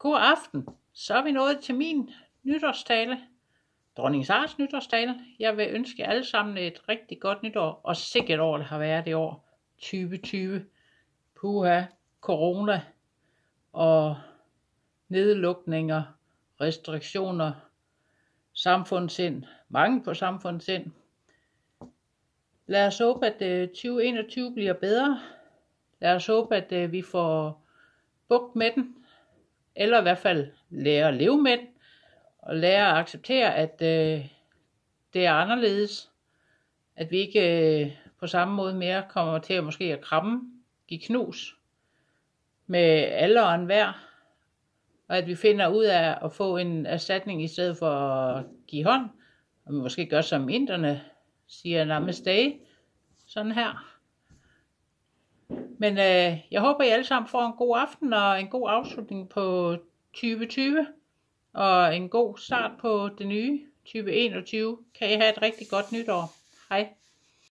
God aften. Så er vi nået til min nytårstale. Dronning Saras nytårstale. Jeg vil ønske jer alle sammen et rigtig godt nytår. Og sikkert år det har været det år 2020. Puha, corona og nedlukninger, restriktioner, samfundssind, mangel på samfundssind. Lad os håbe, at 2021 bliver bedre. Lad os håbe, at vi får bugt med den. Eller i hvert fald lære at leve med den. Og lære at acceptere, at det er anderledes. At vi ikke på samme måde mere kommer til at måske at kramme, give knus med alle og enhver. Og at vi finder ud af at få en erstatning i stedet for at give hånd. Og vi måske gør som inderne siger namaste. Sådan her. Men jeg håber, I alle sammen får en god aften og en god afslutning på 2020. Og en god start på det nye 2021. Kan I have et rigtig godt nytår. Hej.